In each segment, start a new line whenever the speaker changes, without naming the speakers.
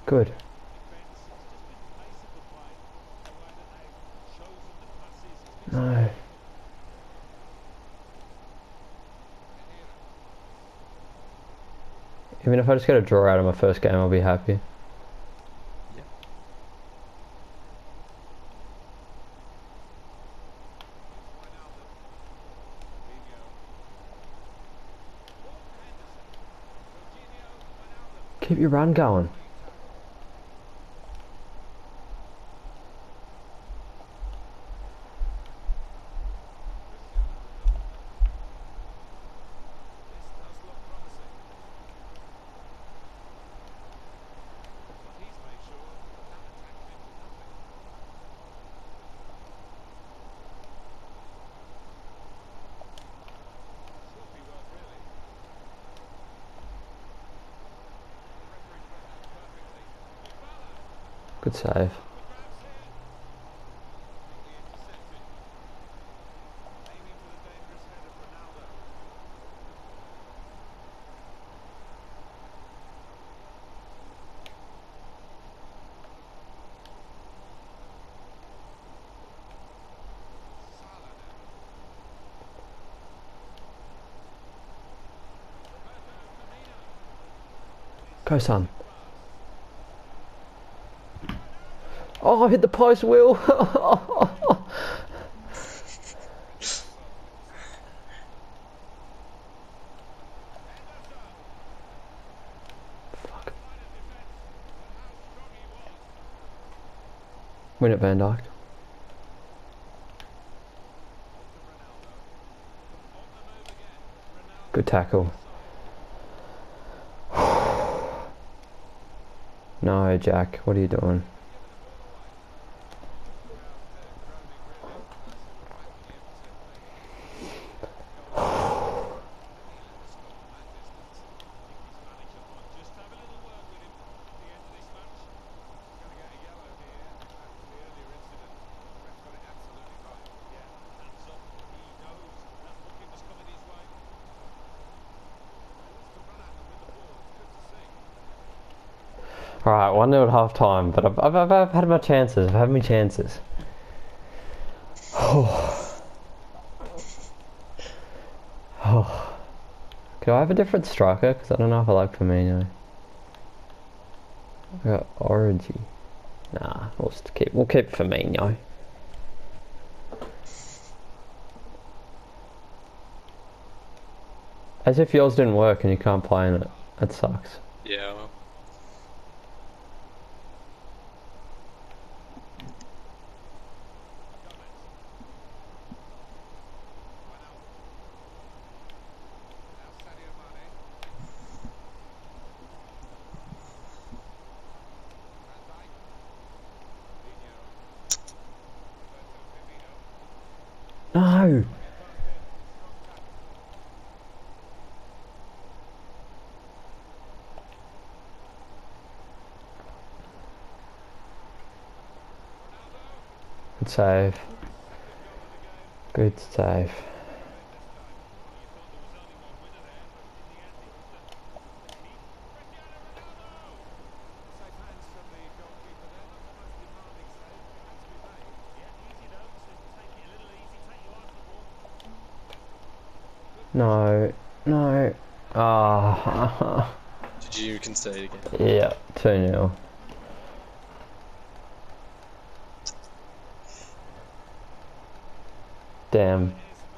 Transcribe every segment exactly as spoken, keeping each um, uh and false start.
Good. No. Even if I just get a draw out of my first game, I'll be happy.
Yeah.
Keep your run going. Good save. Go, son. Oh, I hit the post, Will. Fuck. Win it, Van Dijk. Good tackle. No, Jack, what are you doing? Alright, one nil at half time, but I've, I've, I've, I've had my chances. I've had my chances. Oh. Oh. Could I have a different striker? Because I don't know if I like Firmino. I got Origi. Nah, we'll just keep we'll keep Firmino. As if yours didn't work and you can't play in it. That sucks.
Yeah.
No! Good save. Good save. No, no. Ah.
Did you concede again?
Yeah, two nil. Damn.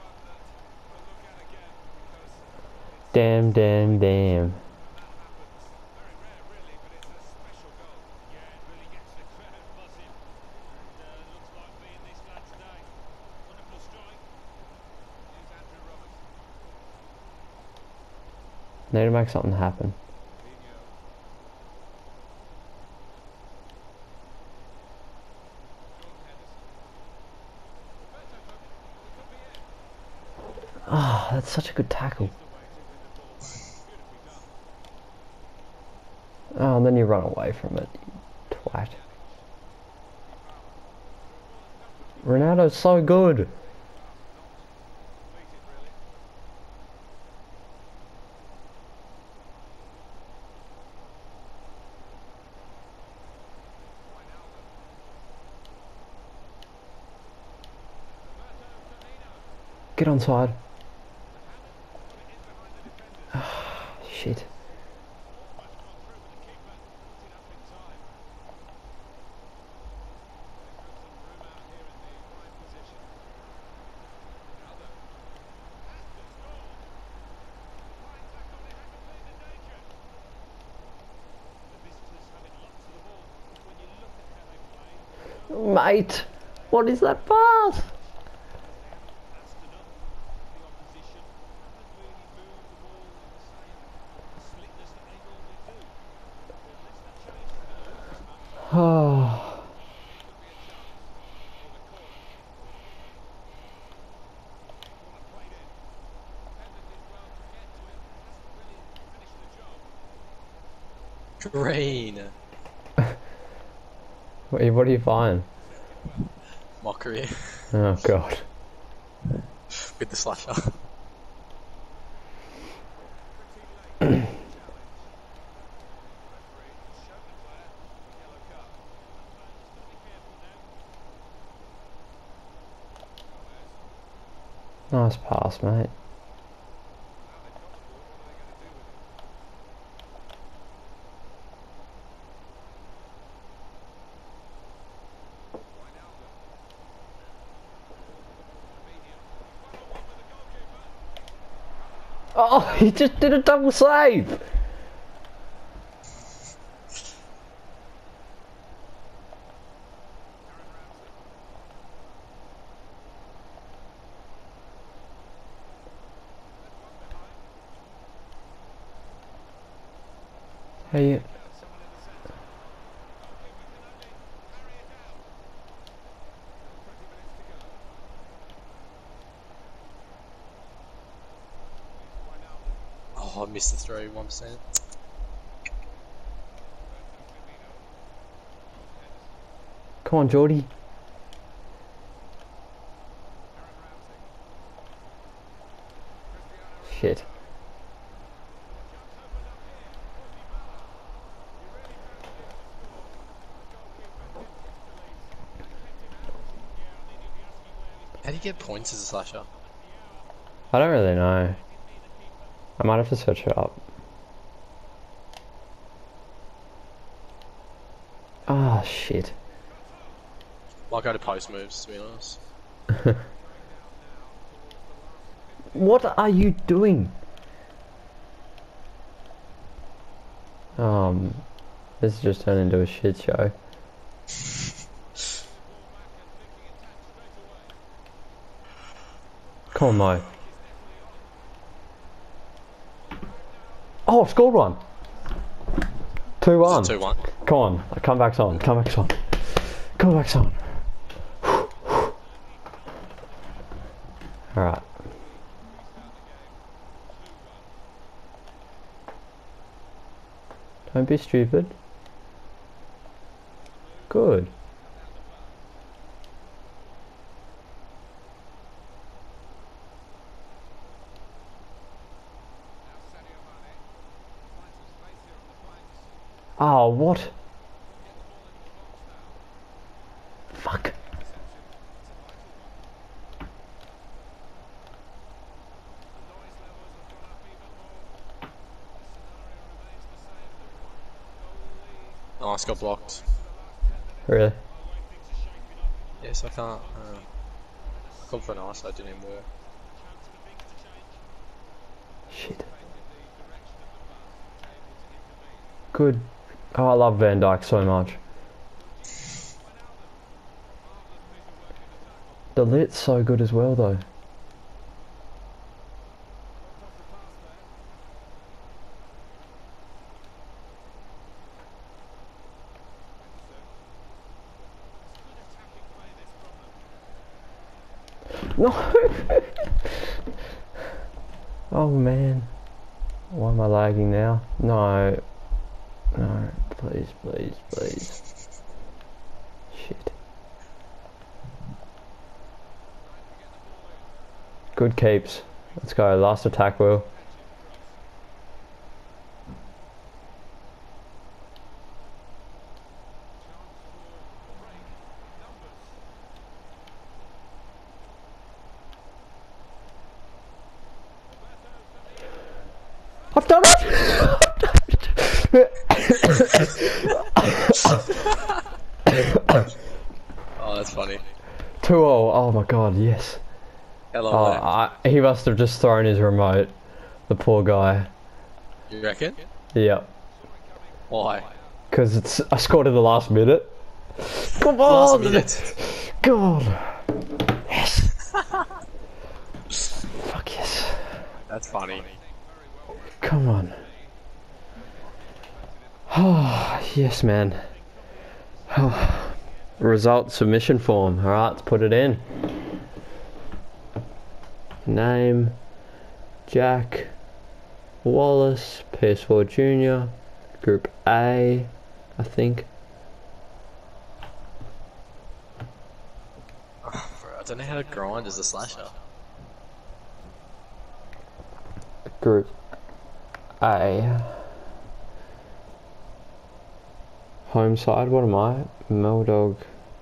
Damn, damn, damn. Need to make something happen. Ah, oh, that's such a good tackle. Oh, and then you run away from it, you twat. Ronaldo's so good. Get on side. Shit. Mate, what is that pass? Oh.
Green.
Wait, what are you find?
Mockery.
Oh god.
With the slasher.
Nice pass, mate. Oh, he just did a double save! Hey.
Oh, I missed the throw, one percent.
Come on, Geordie. Shit.
How do you get points as a slasher?
I don't really know. I might have to search it up. Ah, oh, shit.
I'll go to post moves, to be honest.
What are you doing? Um, this has just turned into a shit show. Come on, Mo. Oh, I've scored one. two one.
two one.
Come on, come back on, come back on. Come back on. Alright. Don't be stupid. Good. Oh, what? Fuck.
Oh, it's got blocked.
Really?
Yes, I can't. Uh, I called for an ice, so it didn't even work.
Shit. Good. Oh, I love Van Dijk so much. The lit's so good as well, though. No! Oh man. Why am I lagging now? No. No. Please, please, please. Shit. Good keeps. Let's go. Last attack, Will. done it!
Oh, that's funny.
two oh, oh my god, yes.
How long
Oh,
left?
I, he must have just thrown his remote. The poor guy.
You reckon?
Yep.
Why?
Because it's I scored in the last minute. Come
Last
on!
minute.
God! Yes! Fuck yes.
That's funny.
Come on. Oh, yes, man. Oh. Result submission form. Alright, let's put it in. Name Jack Wallace, P S four Junior, Group A, I think.
Oh, bro, I don't know how to grind as a slasher.
Group A. Home side, what am I? Meldog.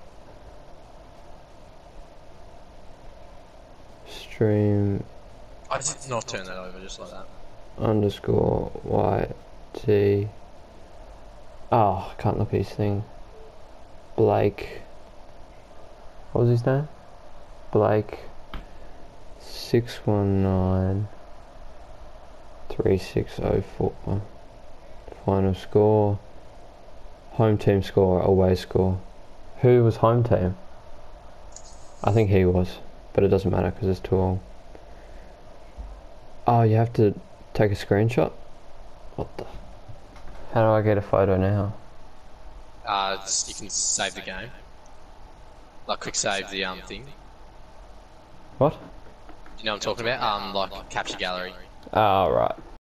Stream
I did not turn that over just like that.
underscore Y T. Oh, I can't look at his thing. Blake. What was his name? Blake. six one nine three six oh four. Final score. Home team score, away score. Who was home team? I think he was, but it doesn't matter because it's too old. Oh, you have to take a screenshot? What the? How do I get a photo now?
Uh, just, you can save the game. Like quick save the um thing.
What?
You know what I'm talking about? Um, like capture gallery.
Oh, right.